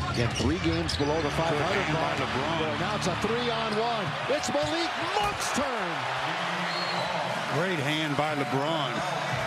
Again, 3 games below the 500 mark. LeBron. Now it's a 3-on-1. It's Malik Monk's turn. Great hand by LeBron.